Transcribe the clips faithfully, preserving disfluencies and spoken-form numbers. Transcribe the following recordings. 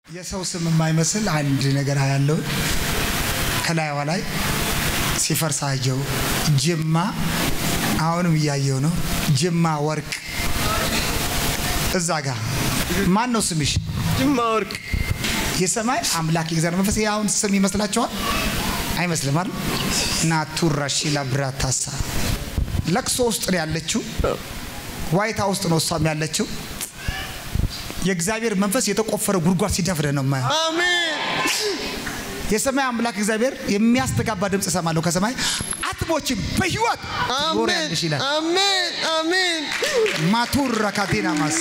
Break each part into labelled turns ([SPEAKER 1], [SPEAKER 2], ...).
[SPEAKER 1] የሰው ስም የማይመስል አንድ ነገር ያለው ከላይዋ ላይ ሲፈርሳየው ጅማ አሁንም ያየው ነው ጅማ ወርቅ እዛጋ ማን ነው ስምሽ
[SPEAKER 2] ጅማ ወርቅ
[SPEAKER 1] የሰማይ አምላክ እግዚአብሔር መንፈስ ያውን ስም ይመስላችኋል አይመስልም አይደል ናቱራሺ ለብራታሳ ለክሶ ውስጥ ነው ያለችው ዋይት ሃውስ ነው እሷም ያለችው የእግዚአብሔር መንፈስ የተቆፈረ ጉርጓድ ሲደፍረ ነው ማ
[SPEAKER 2] አሜን
[SPEAKER 1] የሰማይ አምላክ እግዚአብሔር የሚያስተጋባ ድምጽ ሰማለው ከሰማይ አትሞችም በህይወት ወራልሽ ይላል
[SPEAKER 2] አሜን አሜን
[SPEAKER 1] ማቱራ ካቴና ማስ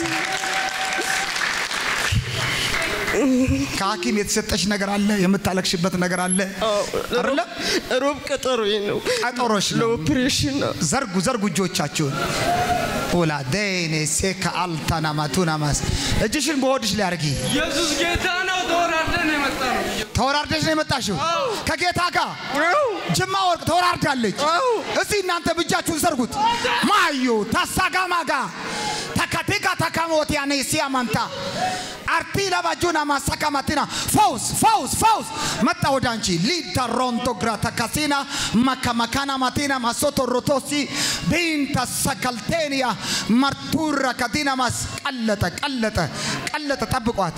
[SPEAKER 1] ካኪም የተሰጠሽ ነገር አለ የምታለክሽበት ነገር አለ አይደለ
[SPEAKER 2] ሮብ ቀጠሮዬ ነው
[SPEAKER 1] ቀጠሮሽ ነው
[SPEAKER 2] ኦፕሬሽን
[SPEAKER 1] ዘርጉ ዘርጉ እጆቻችሁን ኦላ ደኔ ሴካ አልታና ማቱና ማስ እጅሽን በሆድሽ ላይ አርጊ
[SPEAKER 3] ኢየሱስ ጌታ ነው ተወራርደን የመጣው
[SPEAKER 1] ተወራርደሽ ነው የመጣሽው ከጌታ ጋር ጅማ ወርቅ ተወራርዳለች እስቲ እናንተ ብቻችሁን ዘርጉት ማዩ ታሳጋማጋ ተካቴጋ ተካሞቲያ ነሲያ ማንታ አርቲላ ባጁና ማሳካማቲና ፋውስ ፋውስ ፋውስ መጣ ወዳንቺ ሊታ ሮንቶ ግራታ ካሲና ማካማካና ማቲና ማሶቶ ሮቶሲ ቢንታ ሰከልቴኒያ ማርቱራ ካዲና ማስ ቀለጠ ቀለጠ ቀለጠ ጠብቋት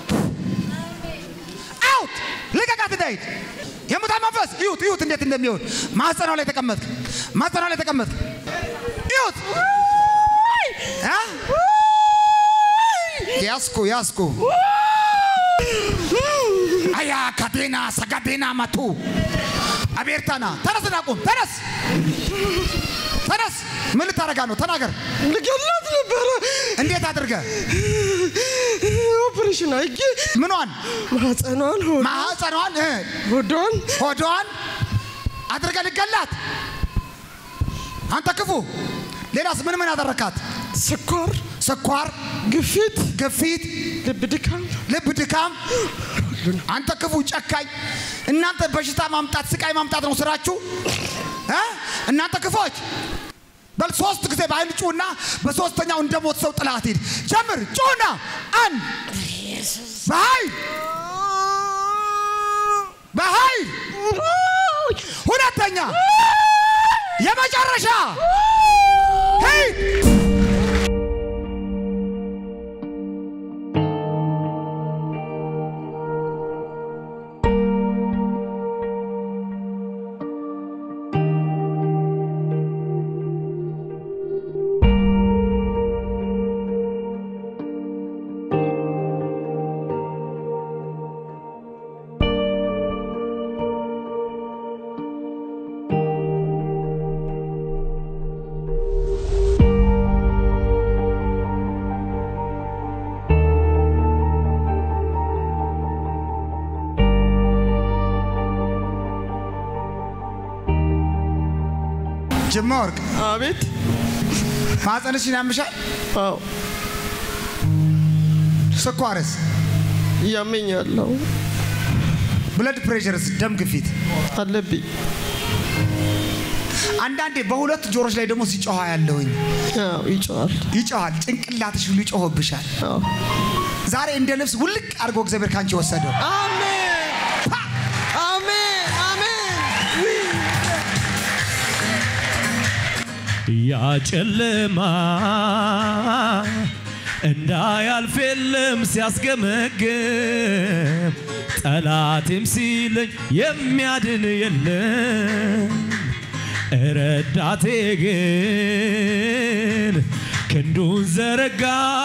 [SPEAKER 1] አውት ለቀቃት ዳይት የሙታ መንፈስ ይውት ይውት እንዴት እንደሚሆን ማህፀኗ ላይ ተቀመጥክ ማህፀኗ ላይ ተቀመጥክ ይውት አ ያስኩ ያስኩ አያ ካቴና ሰጋቴና ማቱ አቤርታና ተነስና ቁም ተነስ ተነስ ምን ልታረጋ ነው ተናገር
[SPEAKER 2] ልገላት ነበር
[SPEAKER 1] እንዴት አድርገ
[SPEAKER 2] ኦፕሬሽን አይጌ
[SPEAKER 1] ምንዋን
[SPEAKER 2] ማህፀኗን
[SPEAKER 1] ማህፀኗን
[SPEAKER 2] ሆዷን
[SPEAKER 1] ሆዷን አድርገ ልገላት አንተ ክፉ ሌላስ ምን ምን አደረካት
[SPEAKER 2] ስኳር
[SPEAKER 1] ስኳር
[SPEAKER 2] ግፊት
[SPEAKER 1] ግፊት
[SPEAKER 2] ልብ ድካም
[SPEAKER 1] ልብ ድካም አንተ ክፉ ጨካኝ እናንተ በሽታ ማምጣት ስቃይ ማምጣት ነው ስራችሁ እ እናንተ ክፎች በል ሶስት ጊዜ ባይል ጩና በሶስተኛው እንደሞት ሰው ጥላት ሄድ ጀምር ጩና አን ባይ ባይ ሁለተኛ የመጨረሻ ሄይ ጅማ ወርቅ
[SPEAKER 2] አቤት
[SPEAKER 1] ማህፀንሽን ያምሻል
[SPEAKER 2] አዎ
[SPEAKER 1] ስኳርስ
[SPEAKER 2] ያመኛለው
[SPEAKER 1] ብለድ ፕሬሸርስ ደም ግፊት
[SPEAKER 2] አለብኝ
[SPEAKER 1] አንዳንዴ በሁለት ጆሮች ላይ ደግሞ ሲጮህ ያለውኝ
[SPEAKER 2] አዎ ይጮሃል
[SPEAKER 1] ይጮሃል ጭንቅላትሽ ሁሉ ይጮህብሻል
[SPEAKER 2] አዎ
[SPEAKER 1] ዛሬ እንደ ልብስ ውልቅ አድርጎ እግዚአብሔር ካንቺ ወሰደው
[SPEAKER 2] አሜን አሜን አሜን
[SPEAKER 3] ያ ጨለማ እንዳያልፈለም ሲያስገመግም ጠላትም ሲለኝ የሚያድን የለም ረዳቴ ግን ክንዱን ዘረጋ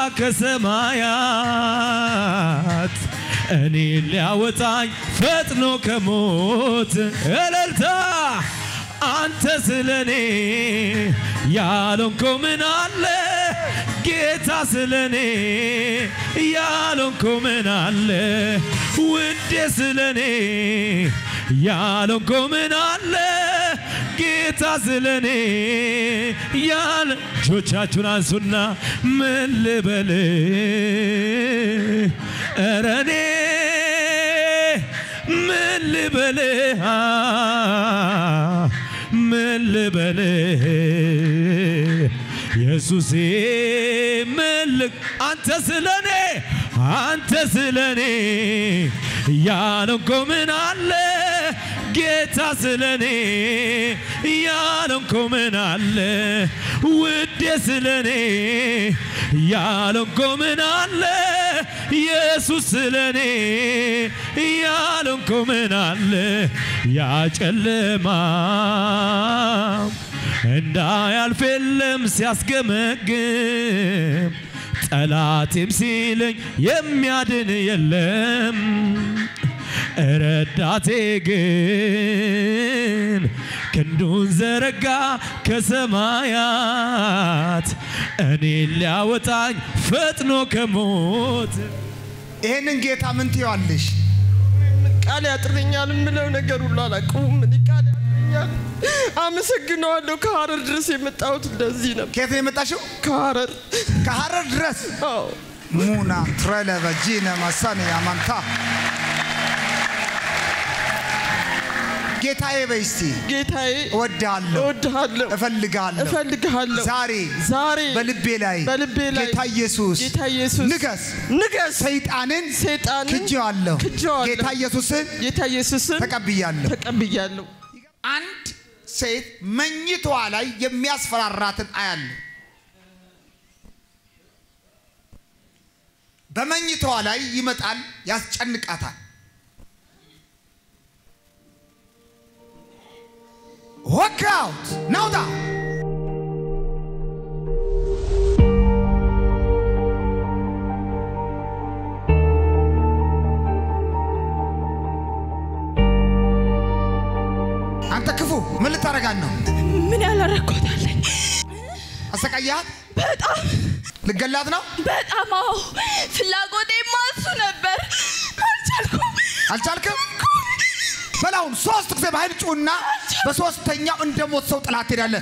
[SPEAKER 3] ከሰማያት እኔ ሊያወጣኝ ፈጥኖ ከሞት እልልታ አንተ ስለኔ ያሎንኮ ምን አለ ጌታ ስለኔ ያሎንኮ ምን አለ ውዴ ስለኔ ያሎንኮ ምን አለ ጌታ ስለኔ ያለ ጆቻችሁን አንሱና ምን ልበል እረኔ ምን ልበል ምን ልበል ኢየሱስ መልክ አንተ ስለኔ አንተ ስለኔ ያለንኮ ምን አለ ጌታ ስለኔ ያለንኮ ምን አለ ውዴ ስለኔ ያለንኮ ምን አለ ኢየሱስ ስለኔ ያለንኮ ምን አለ ያ ጨለማ እንዳያልፈለም ሲያስገመግም ጠላቴም ሲለኝ የሚያድን የለም ረዳቴ ግን ክንዱን ዘረጋ ከሰማያት እኔን ሊያወጣኝ ፈጥኖ ከሞት
[SPEAKER 1] ይሄንን ጌታ ምን ትይዋለሽ?
[SPEAKER 2] ቃል ያጥርኛል ምለው ነገር ሁሉ አላውቅም ምን ቃል ያጥርኛል አመሰግናለሁ ከሐረር ድረስ የመጣሁት እንደዚህ ነው
[SPEAKER 1] ከየት ነው የመጣሽው?
[SPEAKER 2] ከሐረር
[SPEAKER 1] ከሐረር ድረስ
[SPEAKER 2] አዎ
[SPEAKER 1] ሙና ትረለ በጂነ ማሳኔ አማንታ ጌታዬ በይስቲ
[SPEAKER 2] ጌታዬ
[SPEAKER 1] ወዳለሁ
[SPEAKER 2] ወዳለሁ
[SPEAKER 1] እፈልጋለሁ
[SPEAKER 2] እፈልጋለሁ
[SPEAKER 1] ዛሬ
[SPEAKER 2] ዛሬ
[SPEAKER 1] በልቤ ላይ
[SPEAKER 2] በልቤ ላይ
[SPEAKER 1] ጌታ ኢየሱስ
[SPEAKER 2] ጌታ ኢየሱስ
[SPEAKER 1] ንገስ
[SPEAKER 2] ንገስ
[SPEAKER 1] ሰይጣንን
[SPEAKER 2] ሰይጣንን
[SPEAKER 1] ክጄዋለሁ
[SPEAKER 2] ክጄዋለሁ
[SPEAKER 1] ጌታ ኢየሱስን
[SPEAKER 2] ጌታ ኢየሱስን
[SPEAKER 1] ተቀብያለሁ
[SPEAKER 2] ተቀብያለሁ
[SPEAKER 1] አንድ ሴት መኝታዋ ላይ የሚያስፈራራትን አያለሁ በመኝታዋ ላይ ይመጣል ያስጨንቃታል Walk out now down አንተ ክፉ ምን ልታረጋን ነው?
[SPEAKER 4] ምን ያላረኩታለኝ?
[SPEAKER 1] አሰቃያት
[SPEAKER 4] በጣም
[SPEAKER 1] ልገላት ነው?
[SPEAKER 4] በጣም አዎ ፍላጎቴ ማሱ ነበር አልቻልኩም
[SPEAKER 1] አልቻልክም? በላውን ሶስት ጊዜ በኃይል ጩና በሶስተኛው እንደሞት ሰው ጥላት ሄዳለህ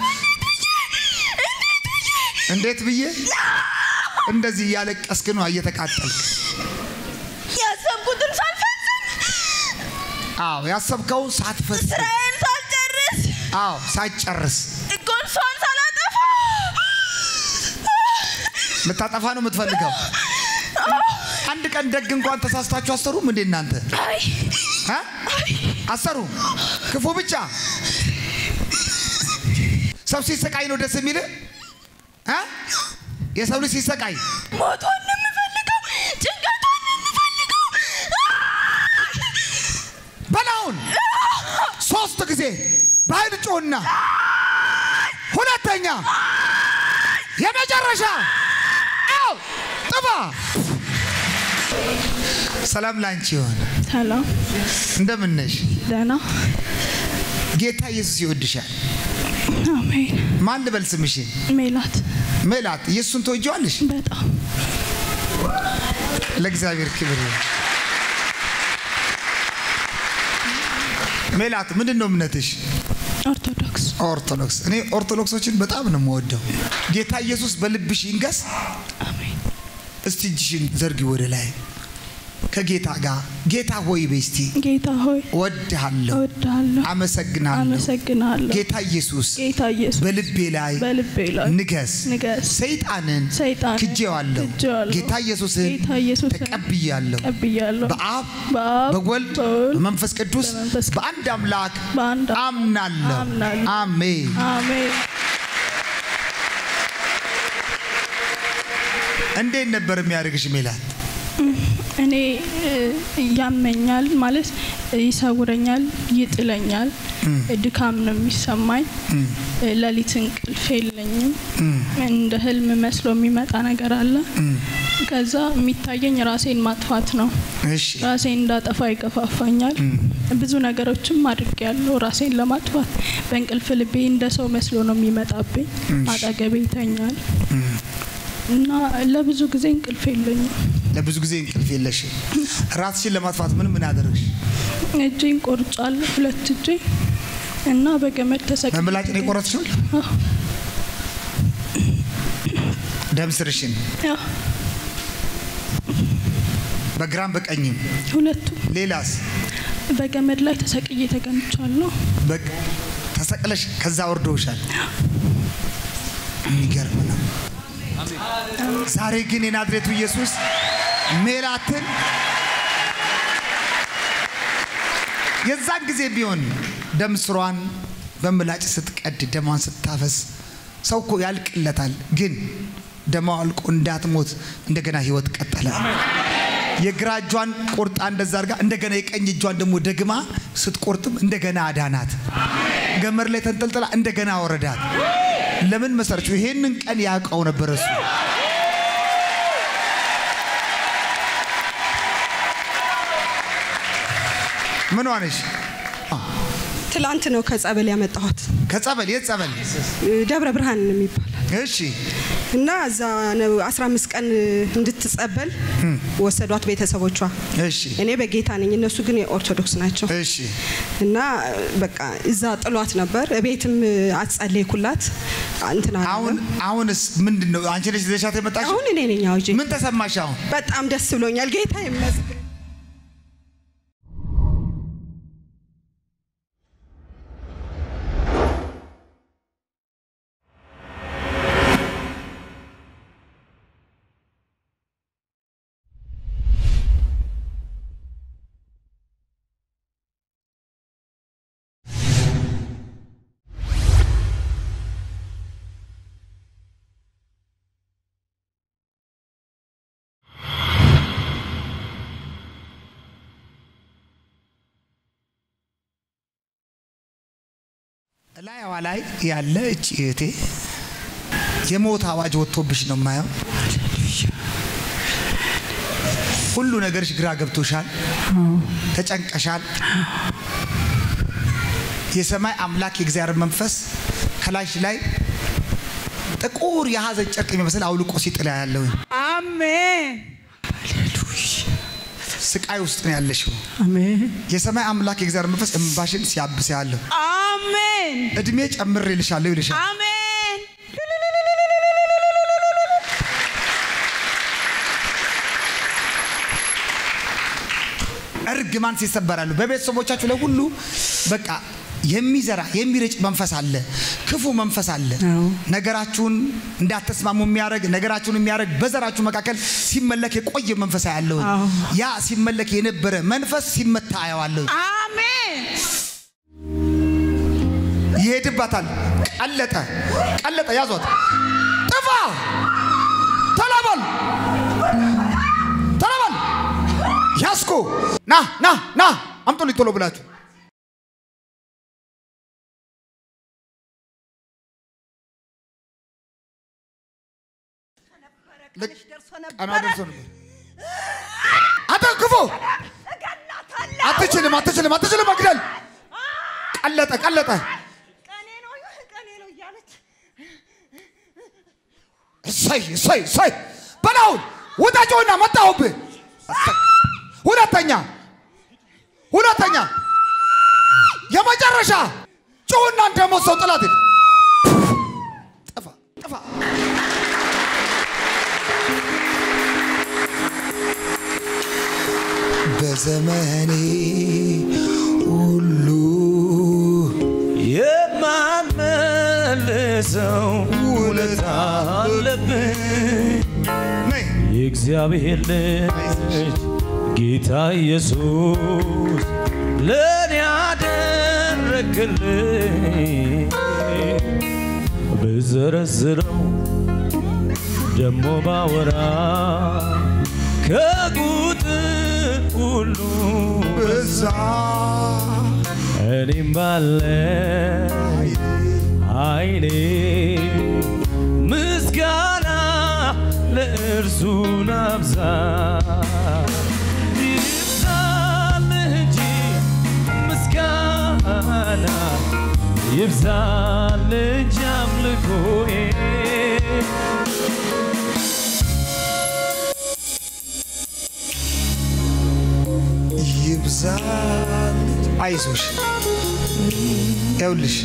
[SPEAKER 1] እንዴት ብዬ እንደዚህ ያለቀስክ ነው እየተቃጠልክ
[SPEAKER 4] ያሰብኩትን ሳልፈጽም
[SPEAKER 1] አዎ ያሰብከው ሳትፈጽም
[SPEAKER 4] ስራዬን ሳልጨርስ
[SPEAKER 1] አዎ ሳይጨርስ
[SPEAKER 4] ጎንሷን ሳላጠፋ
[SPEAKER 1] ልታጠፋ ነው የምትፈልገው አንድ ቀን ደግ እንኳን ተሳስታችሁ አሰሩም እንዴ እናንተ
[SPEAKER 4] አይ
[SPEAKER 1] አ አሰሩ ክፉ ብቻ ሰው ሲሰቃይ ነው ደስ የሚል አ የሰው ልጅ ሲሰቃይ
[SPEAKER 4] ሞቷን ነው የምፈልገው ጭንቀቷን ነው የምፈልገው
[SPEAKER 1] በላውን ሶስት ጊዜ በኃይል ጮና ሁለተኛ የመጨረሻ አው ጥፋ ሰላም ላንቺ ይሁን
[SPEAKER 4] ሰላም
[SPEAKER 1] እንደምን ነሽ
[SPEAKER 4] ደህና
[SPEAKER 1] ጌታ ኢየሱስ ይወድሻል
[SPEAKER 4] አሜን
[SPEAKER 1] ማን ልበል ስምሽ
[SPEAKER 4] ሜላት
[SPEAKER 1] ሜላት ኢየሱስን ትወጂዋለሽ
[SPEAKER 4] በጣም
[SPEAKER 1] ለእግዚአብሔር ክብር ሜላት ምንድነው እምነትሽ
[SPEAKER 4] ኦርቶዶክስ
[SPEAKER 1] ኦርቶዶክስ እኔ ኦርቶዶክሶችን በጣም ነው የምወደው ጌታ ኢየሱስ በልብሽ ይንገስ
[SPEAKER 4] አሜን
[SPEAKER 1] እስቲ እጅሽን ዘርጊ ወደ ላይ ከጌታ ጋር ጌታ ሆይ በስቲ
[SPEAKER 4] ጌታ ሆይ
[SPEAKER 1] ወድሃለሁ
[SPEAKER 4] ወድሃለሁ
[SPEAKER 1] አመሰግናለሁ
[SPEAKER 4] አመሰግናለሁ
[SPEAKER 1] ጌታ ኢየሱስ
[SPEAKER 4] ጌታ ኢየሱስ
[SPEAKER 1] በልቤ ላይ
[SPEAKER 4] በልቤ ላይ
[SPEAKER 1] ንገስ
[SPEAKER 4] ንገስ
[SPEAKER 1] ሰይጣንን
[SPEAKER 4] ሰይጣንን
[SPEAKER 1] ክጄዋለሁ
[SPEAKER 4] ክጄዋለሁ
[SPEAKER 1] ጌታ ኢየሱስን
[SPEAKER 4] ጌታ ኢየሱስን
[SPEAKER 1] ተቀብያለሁ
[SPEAKER 4] ተቀብያለሁ
[SPEAKER 1] በአብ
[SPEAKER 4] በአብ
[SPEAKER 1] በወልድ
[SPEAKER 4] በወልድ
[SPEAKER 1] በመንፈስ ቅዱስ
[SPEAKER 4] በመንፈስ ቅዱስ
[SPEAKER 1] በአንድ አምላክ
[SPEAKER 4] በአንድ
[SPEAKER 1] አምናለሁ
[SPEAKER 4] አምናለሁ
[SPEAKER 1] አሜን
[SPEAKER 4] አሜን
[SPEAKER 1] እንዴት ነበር የሚያርግሽ ሜላት
[SPEAKER 4] እኔ ያመኛል ማለት ይሰውረኛል ይጥለኛል ድካም ነው የሚሰማኝ ለሊት እንቅልፍ የለኝም እንደ ህልም መስሎ የሚመጣ ነገር አለ ከዛ የሚታየኝ ራሴን ማጥፋት ነው
[SPEAKER 1] እሺ
[SPEAKER 4] ራሴን እንዳጠፋ ይገፋፋኛል ብዙ ነገሮችም አድርጌያለሁ ራሴን ለማጥፋት በእንቅልፍ ልቤ እንደ ሰው መስሎ ነው የሚመጣብኝ አጠገቤ ይተኛል እና ለብዙ ጊዜ እንቅልፍ የለኝም
[SPEAKER 1] ለብዙ ጊዜ እንቅልፍ የለሽ ራስሽን ለማጥፋት ምን ምን አደረግሽ
[SPEAKER 4] እጄን ቆርጫለሁ ሁለት እጄ እና በገመድ ተሰቅዬ
[SPEAKER 1] በምላጭ ነው ቆረጥሽው ደም ስርሽን
[SPEAKER 4] አዎ
[SPEAKER 1] በግራም በቀኝም
[SPEAKER 4] ሁለቱ
[SPEAKER 1] ሌላስ
[SPEAKER 4] በገመድ ላይ ተሰቅዬ ተገንቻለሁ
[SPEAKER 1] በቃ ተሰቅለሽ ከዛ ወርዶሻል የሚገርም ነው ዛሬ ግን የናዝሬቱ ኢየሱስ ሜላትን የዛን ጊዜ ቢሆን ደም ስሯን በምላጭ ስትቀድ ደማን ስታፈስ ሰው እኮ ያልቅለታል ግን ደማ አልቆ እንዳትሞት እንደገና ህይወት ቀጠለ የግራ እጇን ቆርጣ እንደዛ አርጋ እንደገና የቀኝ እጇን ደግሞ ደግማ ስትቆርጥም እንደገና አዳናት ገመር ላይ ተንጠልጥላ እንደገና ወረዳት ለምን መሰረቱ ይሄንን ቀን ያቀው ነበር እሱ ምን ሆነሽ
[SPEAKER 5] ትላንት ነው ከጸበል ያመጣሁት
[SPEAKER 1] ከጸበል የጸበል
[SPEAKER 5] ደብረ ብርሃን የሚባል
[SPEAKER 1] እሺ
[SPEAKER 5] እና እዛ ነው አስራ አምስት ቀን እንድትጸበል ወሰዷት ቤተሰቦቿ
[SPEAKER 1] እሺ
[SPEAKER 5] እኔ በጌታ ነኝ እነሱ ግን የኦርቶዶክስ ናቸው
[SPEAKER 1] እሺ
[SPEAKER 5] እና በቃ እዛ ጥሏት ነበር ቤትም አጸለይኩላት እንትና
[SPEAKER 1] አሁን አሁንስ ምንድነው አንቺ ልጅ ዘሻት የመጣሽ
[SPEAKER 5] አሁን እኔ ነኝ አውጂ
[SPEAKER 1] ምን ተሰማሽ አሁን
[SPEAKER 5] በጣም ደስ ብሎኛል ጌታ ይመስገን
[SPEAKER 1] ላይዋ ላይ ያለ እቺቴ የሞት አዋጅ ወጥቶብሽ ነው ማየው ሁሉ ነገርሽ ግራ ገብቶሻል ተጨንቀሻል የሰማይ አምላክ የእግዚአብሔር መንፈስ ከላሽ ላይ ጥቁር የሐዘን ጨርቅ የሚመስል አውልቆ ሲጥላ ያለው
[SPEAKER 5] አሜን
[SPEAKER 1] ስቃይ ውስጥ ነው ያለሽው
[SPEAKER 5] አሜን
[SPEAKER 1] የሰማይ አምላክ የእግዚአብሔር መንፈስ እንባሽን ሲያብስ ያለው
[SPEAKER 5] አሜን
[SPEAKER 1] እድሜ ጨምር ይልሻል ይልሻል
[SPEAKER 5] አሜን
[SPEAKER 1] እርግማን ሲሰበራሉ በቤተሰቦቻችሁ ላይ ሁሉ በቃ የሚዘራ የሚረጭ መንፈስ አለ ክፉ መንፈስ አለ ነገራችሁን እንዳትስማሙ የሚያረግ ነገራችሁን የሚያረግ በዘራችሁ መካከል ሲመለክ የቆየ መንፈስ ያለው ያ ሲመለክ የነበረ መንፈስ ሲመታ ያዋለው
[SPEAKER 5] አሜን
[SPEAKER 1] ይሄድባታል ቀለጠ ቀለጠ ያዟት ጥፋ ተላበል ተላበል ያስኩ ና ና ና አምጡ ሊቶሎ ብላችሁ
[SPEAKER 6] ቀንሽ ደርሶ ነበር
[SPEAKER 1] አና ደርሶ ነበር አታክፉ አትችልም አትችልም አትችልም መግደል ቀለጠ ቀለጠ
[SPEAKER 6] ቀኔ ነው ቀኔ ነው ያለች
[SPEAKER 1] እሰይ እሰይ እሰይ በላው ወጣጆና መጣውብ ሁለተኛ ሁለተኛ የመጨረሻ ጮና እንደሞሰው ጥላት ጠፋ ጠፋ በዘመኔ ሁሉ
[SPEAKER 3] የማመልሰው ውለታ አለብኝ የእግዚአብሔር ልጅ ጌታ ኢየሱስ ለኔ ያደረግልኝ በዘረዝረው ደሞ ባወራ ከቁጥር ሁሉ በዛ እኔም ባለኝ አይኔ ምስጋና ለእርሱ ናብዛ ይብዛልህ እንጂ ምስጋና ይብዛልህ እንጂ አምልኮዬ
[SPEAKER 1] ይብዛል አይዞሽ ይኸውልሽ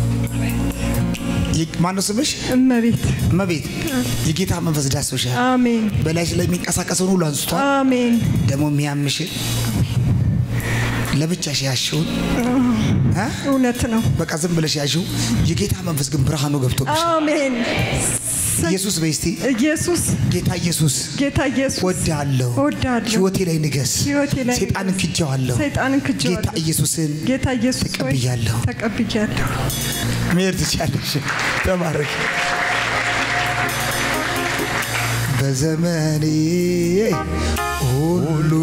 [SPEAKER 1] ማነው ስምሽ
[SPEAKER 5] እመቤት
[SPEAKER 1] እመቤት የጌታ መንፈስ ዳስሶሻል
[SPEAKER 5] አሜን
[SPEAKER 1] በላይሽ ላይ የሚንቀሳቀሰውን ሁሉ አንስቷል
[SPEAKER 5] አሜን
[SPEAKER 1] ደግሞ የሚያምሽ ለብቻሽ ያሽው
[SPEAKER 6] እውነት ነው
[SPEAKER 1] በቃ ዝም ብለሽ ያሽው የጌታ መንፈስ ግን ብርሃኑ ገብቶብሽ
[SPEAKER 6] አሜን
[SPEAKER 1] ኢየሱስ በስቲ
[SPEAKER 6] ኢየሱስ
[SPEAKER 1] ጌታ ኢየሱስ
[SPEAKER 6] ጌታ ኢየሱስ
[SPEAKER 1] ወዳለው
[SPEAKER 6] ወዳለው
[SPEAKER 1] ህይወቴ ላይ ንገስ ሰይጣንን ክጃዋለሁ
[SPEAKER 6] ሰይጣንን ክጃዋለሁ
[SPEAKER 1] ጌታ ኢየሱስን
[SPEAKER 6] ጌታ ኢየሱስ
[SPEAKER 1] ተቀብያለሁ
[SPEAKER 6] ተቀብያለሁ
[SPEAKER 1] ሜርት ቻለሽ ተባረክ በዘመኔ ሁሉ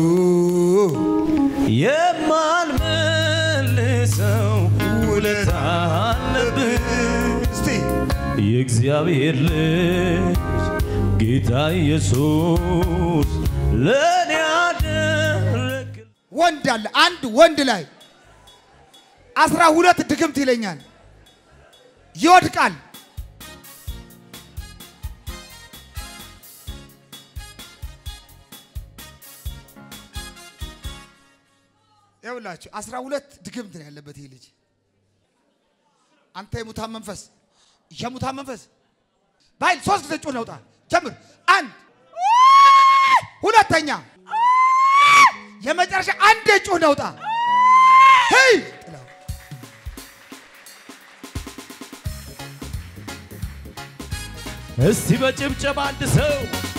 [SPEAKER 3] የማልመልሰው ውለታ አለብህ
[SPEAKER 1] እስቲ
[SPEAKER 3] የእግዚአብሔር ልጅ ጌታ ኢየሱስ ለኔ ያደረግ
[SPEAKER 1] ወንድ አለ አንድ ወንድ ላይ አስራ ሁለት ድግምት ይለኛል ይወድቃል ያውላችሁ አስራ ሁለት ድግምት ነው ያለበት ይሄ ልጅ አንተ የሙታን መንፈስ የሙታን መንፈስ ባይል ሶስት ጊዜ ጮህ ነውጣ ጀምር አንድ ሁለተኛ የመጨረሻ አንድ ጮህ ነውጣ ሄይ
[SPEAKER 3] እስቲ በጭብጨባ አንድ ሰው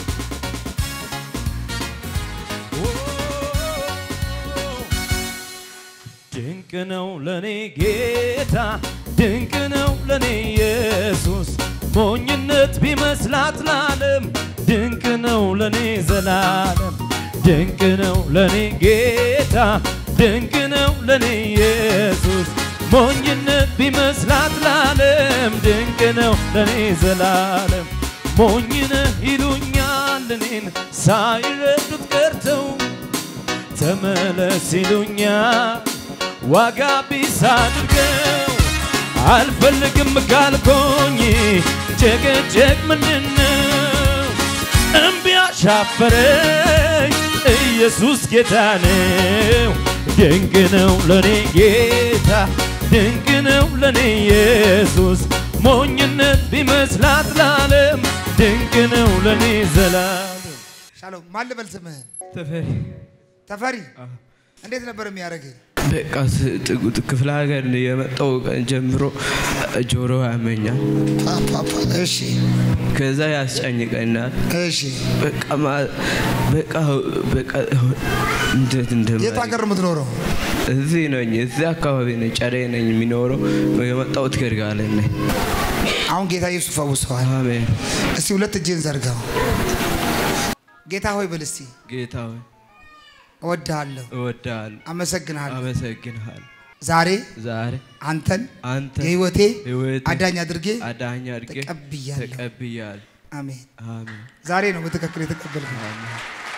[SPEAKER 3] ድንቅ ነው ለኔ ጌታ ድንቅ ነው ለኔ ኢየሱስ ሞኝነት ቢመስላት ለዓለም ድንቅ ነው ለኔ ዘላለም ድንቅ ነው ለኔ ጌታ ድንቅ ነው ለኔ ኢየሱስ ሞኝነት ቢመስላት ለዓለም ድንቅ ነው ለኔ ዘላለም ሞኝነህ ይሉኛል እኔን ሳይረዱት ቀርተው ተመለስ ይሉኛል ዋጋ ቢስ አድርገው አልፈልግም ካልኩኝ ጭቅጭቅ ምንድነው እምቢ አሻፈረኝ ኢየሱስ ጌታ ነው ድንቅ ነው ለኔ ጌታ ድንቅ ነው ለኔ ኢየሱስ ሞኝነት ቢመስላት ለዓለም ድንቅ ነው ለኔ ዘላለም
[SPEAKER 1] ሻሎም ማን ልበል ስምህን
[SPEAKER 7] ተፈሪ
[SPEAKER 1] ተፈሪ እንዴት ነበር የሚያረጋግ
[SPEAKER 7] በቃ ክፍለ ሀገር የመጣው ቀን ጀምሮ ጆሮ ያመኛል
[SPEAKER 1] ፓፓ እሺ
[SPEAKER 7] ከዛ ያስጨንቀኛል
[SPEAKER 1] እሺ
[SPEAKER 7] በቃ በቃ በቃ እንዴት እንደማ
[SPEAKER 1] የት ሀገር የምትኖረው
[SPEAKER 7] እዚህ ነኝ እዚህ አካባቢ ነኝ ጨሬ ነኝ የሚኖረው የመጣሁት ገርጋለ ነኝ
[SPEAKER 1] አሁን ጌታ ኢየሱስ ፈውሰዋል
[SPEAKER 7] አሜን
[SPEAKER 1] እስቲ ሁለት እጅን ዘርጋው ጌታ ሆይ በል እስቲ
[SPEAKER 7] ጌታ ሆይ
[SPEAKER 1] እወድሃለሁ
[SPEAKER 7] እወድሃለሁ
[SPEAKER 1] አመሰግናለሁ
[SPEAKER 7] አመሰግናለሁ
[SPEAKER 1] ዛሬ
[SPEAKER 7] ዛሬ
[SPEAKER 1] አንተን
[SPEAKER 7] አንተ
[SPEAKER 1] የህይወቴ
[SPEAKER 7] ህይወቴ
[SPEAKER 1] አዳኝ አድርጌ
[SPEAKER 7] አዳኝ አድርጌ
[SPEAKER 1] ተቀብያለሁ
[SPEAKER 7] ተቀብያለሁ
[SPEAKER 1] አሜን
[SPEAKER 7] አሜን
[SPEAKER 1] ዛሬ ነው በትክክል የተቀበልከው አሜን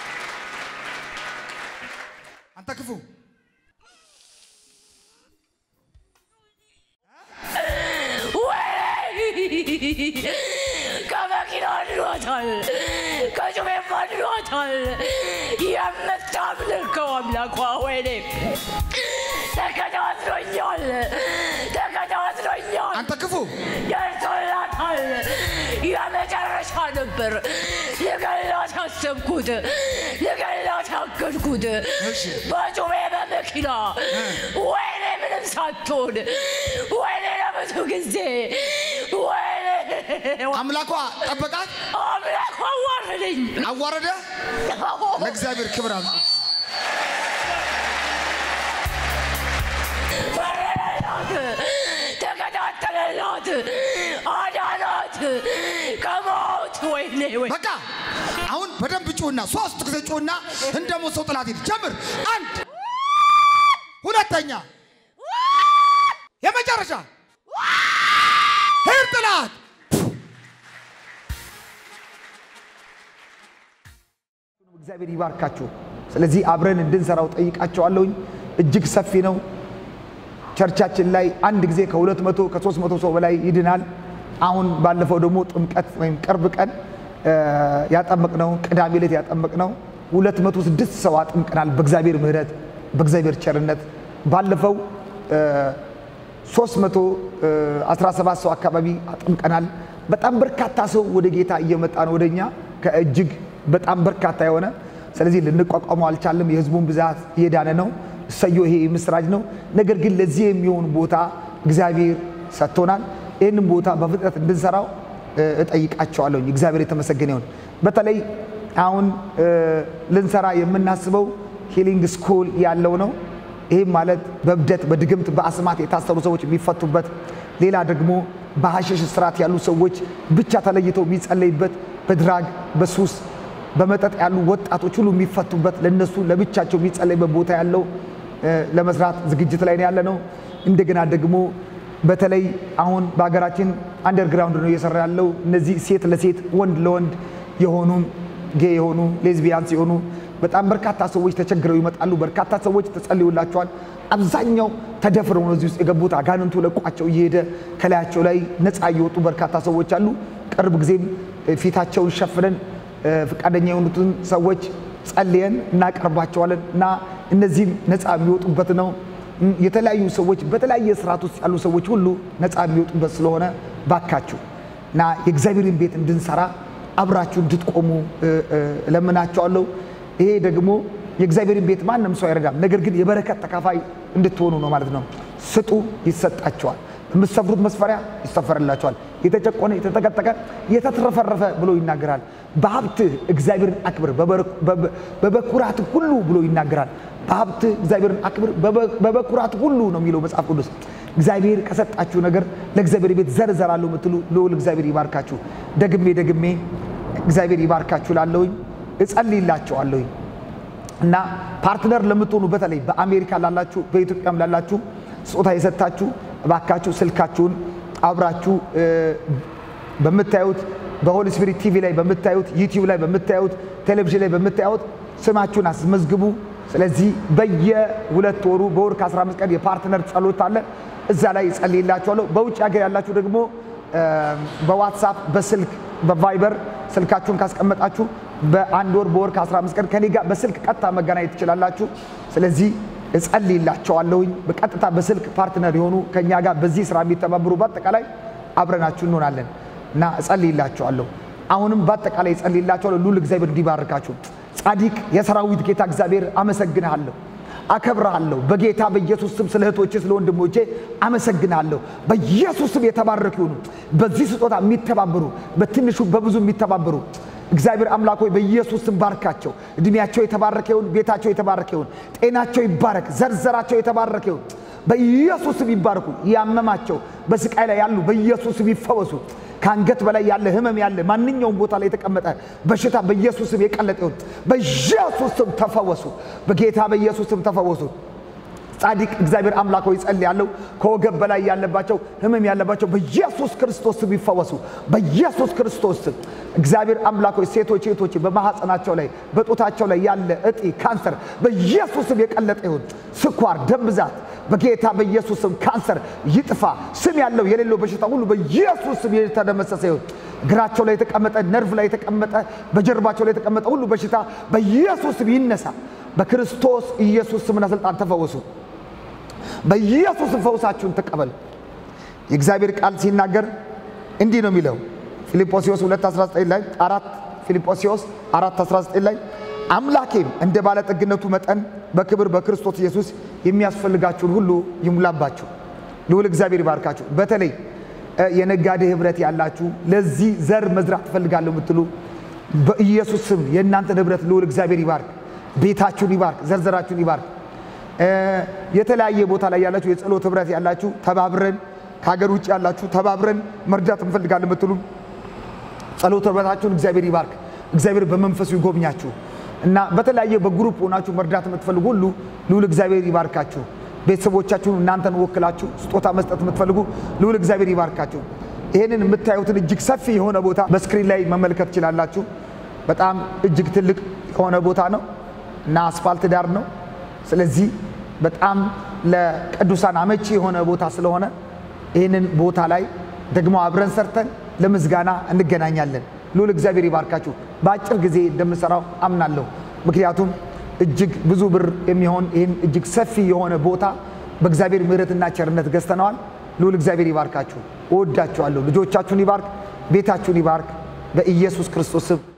[SPEAKER 1] አንተ ክፉ
[SPEAKER 8] ከመኪና አድኗታል ከጩቤ አድኗታል የምታምልከው አምላኳ ወይኔ ተከታትሎኛል ተከታትሎኛል
[SPEAKER 1] አንተ ክፉ
[SPEAKER 8] ደርሶላታል የመጨረሻ ነበር ልገላት አሰብኩት ልገላት አገድኩት በጩቤ በመኪና ወይኔ ምንም ሳትሆን ወይኔ ለብዙ ጊዜ ወይኔ
[SPEAKER 1] አምላኳ ጠበቃት
[SPEAKER 8] አምላኳ አዋረደኝ
[SPEAKER 1] አዋረደ ለእግዚአብሔር ክብር አምጡ
[SPEAKER 8] ተከታተለላት አዳናት ከሞት ወይኔ ወይ
[SPEAKER 1] በቃ አሁን በደንብ ጩና ሶስት ጊዜ ጩና እንደሞት ሰው ጥላት ጀምር አንድ ሁለተኛ የመጨረሻ ሄር ጥላት እግዚአብሔር ይባርካችሁ ስለዚህ አብረን እንድንሰራው ጠይቃቸዋለሁ እጅግ ሰፊ ነው ቸርቻችን ላይ አንድ ጊዜ ከሁለት መቶ ከሶስት መቶ ሰው በላይ ይድናል አሁን ባለፈው ደግሞ ጥምቀት ወይም ቅርብ ቀን ያጠመቅነው ቅዳሜ ዕለት ያጠመቅነው ሁለት መቶ ስድስት ሰው አጥምቀናል በእግዚአብሔር ምህረት በእግዚአብሔር ቸርነት ባለፈው ሶስት መቶ አስራ ሰባት ሰው አካባቢ አጥምቀናል በጣም በርካታ ሰው ወደ ጌታ እየመጣ ነው ወደኛ ከእጅግ በጣም በርካታ የሆነ ስለዚህ ልንቋቋመው አልቻለም የህዝቡን ብዛት እየዳነ ነው ሰዮ ይሄ ምስራጅ ነው ነገር ግን ለዚህ የሚሆን ቦታ እግዚአብሔር ሰጥቶናል ይሄንን ቦታ በፍጥነት እንድንሰራው እጠይቃቸዋለሁ እግዚአብሔር የተመሰገነ ይሁን በተለይ አሁን ልንሰራ የምናስበው ሂሊንግ ስኩል ያለው ነው ይሄ ማለት በብደት በድግምት በአስማት የታሰሩ ሰዎች የሚፈቱበት ሌላ ደግሞ በሐሽሽ ስራት ያሉ ሰዎች ብቻ ተለይተው የሚጸለይበት በድራግ በሱስ በመጠጥ ያሉ ወጣቶች ሁሉ የሚፈቱበት ለነሱ ለብቻቸው የሚጸለይበት ቦታ ያለው ለመስራት ዝግጅት ላይ ነው ያለነው እንደገና ደግሞ በተለይ አሁን በአገራችን አንደርግራውንድ ነው እየሰራ ያለው እነዚህ ሴት ለሴት ወንድ ለወንድ የሆኑ ጌይ የሆኑ ሌዝቢያንስ የሆኑ በጣም በርካታ ሰዎች ተቸግረው ይመጣሉ በርካታ ሰዎች ተጸልዩላቸዋል አብዛኛው ተደፍረው ነው እዚህ ውስጥ የገቡት አጋንንቱ ለቋቸው እየሄደ ከላያቸው ላይ ነፃ እየወጡ በርካታ ሰዎች አሉ ቅርብ ጊዜም ፊታቸውን ሸፍነን ፍቃደኛ የሆኑትን ሰዎች ጸልየን እናቀርባቸዋለን እና እነዚህ ነፃ የሚወጡበት ነው የተለያዩ ሰዎች በተለያየ ስርዓት ውስጥ ያሉ ሰዎች ሁሉ ነፃ የሚወጡበት ስለሆነ ባካችሁ እና የእግዚአብሔርን ቤት እንድንሰራ አብራችሁ እንድትቆሙ ለምናቸዋለሁ ይሄ ደግሞ የእግዚአብሔርን ቤት ማንንም ሰው አይረዳም ነገር ግን የበረከት ተካፋይ እንድትሆኑ ነው ማለት ነው ስጡ ይሰጣቸዋል የምትሰፍሩት መስፈሪያ ይሰፈርላቸዋል የተጨቆነ የተጠቀጠቀ የተትረፈረፈ ብሎ ይናገራል በሀብት እግዚአብሔርን አክብር በበኩራት ሁሉ ብሎ ይናገራል በሀብት እግዚአብሔርን አክብር በበኩራት ሁሉ ነው የሚለው መጽሐፍ ቅዱስ እግዚአብሔር ከሰጣችሁ ነገር ለእግዚአብሔር ቤት ዘርዘራለሁ ምትሉ ለወል እግዚአብሔር ይባርካችሁ ደግሜ ደግሜ እግዚአብሔር ይባርካችሁ ላለውኝ እጸልይላችኋለሁ እና ፓርትነር ለምትሆኑ በተለይ በአሜሪካ ላላችሁ በኢትዮጵያም ላላችሁ ጾታ የሰጣችሁ ባካችሁ ስልካችሁን አብራችሁ በመታዩት በሆሊ ስፒሪት ቲቪ ላይ በመታዩት ዩቲዩብ ላይ በመታዩት ቴሌቪዥን ላይ በመታዩት ስማችሁን አስመዝግቡ ስለዚህ በየሁለት ወሩ በወር ከ15 ቀን የፓርትነር ጸሎት አለ እዛ ላይ ጸልይላችኋለሁ በውጭ ሀገር ያላችሁ ደግሞ በዋትስአፕ በስልክ በቫይበር ስልካችሁን ካስቀመጣችሁ በአንድ ወር በወር ከ15 ቀን ከኔ ጋር በስልክ ቀጥታ መገናኘት ትችላላችሁ ስለዚህ እጸልይላችኋለሁ በቀጥታ በስልክ ፓርትነር የሆኑ ከኛ ጋር በዚህ ስራ የሚተባበሩ በአጠቃላይ አብረናችሁ እንሆናለን እና እጸልይላችኋለሁ አሁንም በአጠቃላይ እጸልይላችኋለሁ ሉል እግዚአብሔር እንዲባርካችሁ ጻድቅ የሰራዊት ጌታ እግዚአብሔር አመሰግናለሁ አከብራለሁ በጌታ በኢየሱስ ስም ስለ እህቶቼ ስለ ወንድሞቼ አመሰግናለሁ በኢየሱስ ስም የተባረኩ ይሁኑ በዚህ ስጦታ የሚተባበሩ በትንሹ በብዙ የሚተባበሩ እግዚአብሔር አምላክ ሆይ በኢየሱስ ስም ባርካቸው እድሜያቸው የተባረከ ይሁን ቤታቸው የተባረከ ይሁን ጤናቸው ይባረክ ዘርዘራቸው የተባረከ ይሁን በኢየሱስ ስም ይባረኩ ያመማቸው በስቃይ ላይ ያሉ በኢየሱስ ስም ይፈወሱ ካንገት በላይ ያለ ህመም ያለ ማንኛውም ቦታ ላይ የተቀመጠ በሽታ በኢየሱስ ስም የቀለጠ ይሁን በኢየሱስ ስም ተፈወሱ በጌታ በኢየሱስ ስም ተፈወሱ ጻድቅ እግዚአብሔር አምላክ ሆይ ጸልያለሁ ከወገብ በላይ ያለባቸው ህመም ያለባቸው በኢየሱስ ክርስቶስ ስም ይፈወሱ በኢየሱስ ክርስቶስ ስም እግዚአብሔር አምላክ ሆይ ሴቶች ሴቶች በማህፀናቸው ላይ በጡታቸው ላይ ያለ እጢ ካንሰር በኢየሱስ ስም የቀለጠ ይሁን ስኳር ደም ብዛት በጌታ በኢየሱስ ስም ካንሰር ይጥፋ ስም ያለው የሌለው በሽታ ሁሉ በኢየሱስ ስም የተደመሰሰ ይሁን እግራቸው ላይ የተቀመጠ ነርቭ ላይ የተቀመጠ በጀርባቸው ላይ የተቀመጠ ሁሉ በሽታ በኢየሱስ ስም ይነሳ በክርስቶስ ኢየሱስ ስምና ስልጣን ተፈወሱ በኢየሱስ ፈውሳችሁን ተቀበሉ የእግዚአብሔር ቃል ሲናገር እንዲህ ነው የሚለው ፊልጶስዮስ ሁለት አስራ ዘጠኝ ላይ አራት ፊልጶስዮስ አራት አስራ ዘጠኝ ላይ አምላኬም እንደ ባለጠግነቱ መጠን በክብር በክርስቶስ ኢየሱስ የሚያስፈልጋችሁን ሁሉ ይሙላባችሁ ልዑል እግዚአብሔር ይባርካችሁ በተለይ የነጋዴ ህብረት ያላችሁ ለዚህ ዘር መዝራት ፈልጋለሁ ምትሉ በኢየሱስ ስም የእናንተን ህብረት ልዑል እግዚአብሔር ይባርክ ቤታችሁን ይባርክ ዘርዘራችሁን ይባርክ የተለያየ ቦታ ላይ ያላችሁ የጸሎት ህብረት ያላችሁ ተባብረን ከሀገር ውጭ ያላችሁ ተባብረን መርዳት እንፈልጋለን ምትሉ ጸሎት ህብረታችሁን እግዚአብሔር ይባርክ እግዚአብሔር በመንፈሱ ይጎብኛችሁ እና በተለያየ በግሩፕ ሆናችሁ መርዳት የምትፈልጉ ሁሉ ልዑል እግዚአብሔር ይባርካችሁ ቤተሰቦቻችሁን እናንተን ወክላችሁ ስጦታ መስጠት የምትፈልጉ ልዑል እግዚአብሔር ይባርካችሁ ይሄንን የምታዩትን እጅግ ሰፊ የሆነ ቦታ በስክሪን ላይ መመልከት ትችላላችሁ በጣም እጅግ ትልቅ የሆነ ቦታ ነው እና አስፋልት ዳር ነው ስለዚህ በጣም ለቅዱሳን አመቺ የሆነ ቦታ ስለሆነ ይሄንን ቦታ ላይ ደግሞ አብረን ሰርተን ለምስጋና እንገናኛለን ልዑል እግዚአብሔር ይባርካችሁ በአጭር ጊዜ እንደምሰራው አምናለሁ ምክንያቱም እጅግ ብዙ ብር የሚሆን ይሄን እጅግ ሰፊ የሆነ ቦታ በእግዚአብሔር ምሕረትና ቸርነት ገዝተናል ልዑል እግዚአብሔር ይባርካችሁ እወዳችኋለሁ ልጆቻችሁን ይባርክ ቤታችሁን ይባርክ በኢየሱስ ክርስቶስ ስም